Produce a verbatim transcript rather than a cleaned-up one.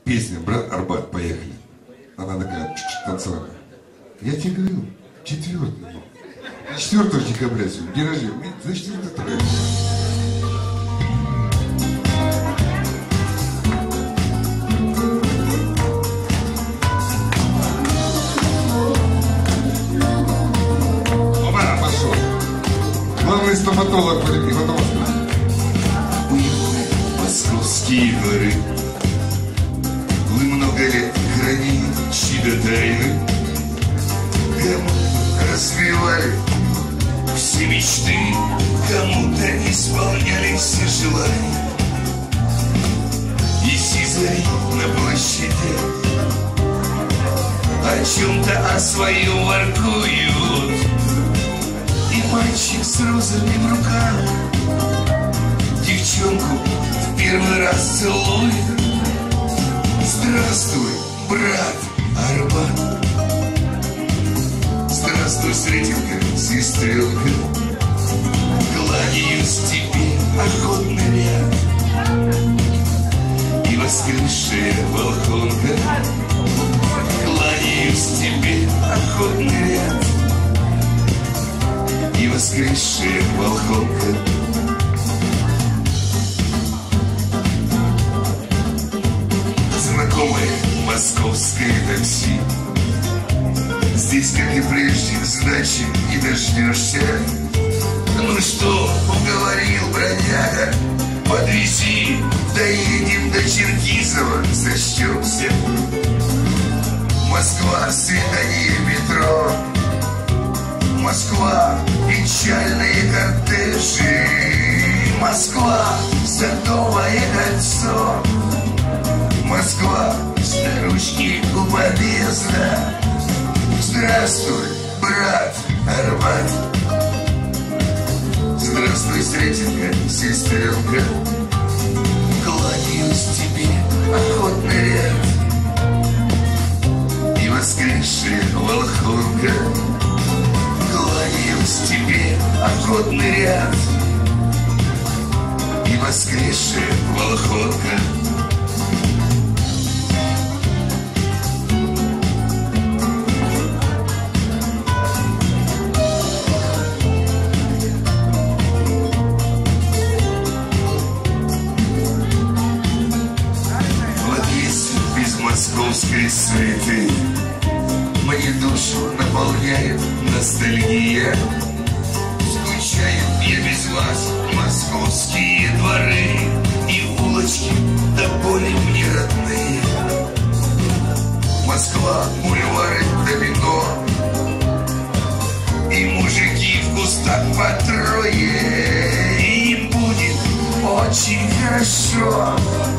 Песня «Брат Арбат», поехали. Она такая танцевальная. Я тебе говорю, четвертого. четвертого декабря сегодня, день рождения. Значит, это трек. Оба, пошел. Главный стоматолог в Ивановске. Московские горы. Вы много лет хранили чьи-то тайны, кому развивали все мечты, кому-то исполняли все желания. И сизари на площади о чем-то о своем воркуют, и мальчик с розовыми в руках девчонку в первый раз целует. Здравствуй, брат Арбат. Здравствуй, Сретенка, сестренка. Кланяюсь тебе, охотный ряд, и воскресшая волхонка. Кланяюсь тебе, охотный ряд, и воскресшая волхонка. Знакомое московское такси. Здесь, как и прежде, сдачи не дождешься. Ну что, уговорил, бродяга, подвези, доедем до Черкизова, сочтемся. Москва, свидание, метро. Москва, печальные кортежи. Москва, Садовое кольцо. Москва, старушки у подъезда. Здравствуй, брат Арбат. Здравствуй, Сретенка, сестренка. Кланяюсь тебе, охотный ряд, и воскресшая волхонка. Кланяюсь тебе, охотный ряд, и воскресшая волхонка. Московской суеты мне душу наполняет ностальгия. Скучаю я без вас, московские дворы и улочки до боли мне родные. Москва, бульвары, домино, и мужики в кустах по трое. И им будет очень хорошо.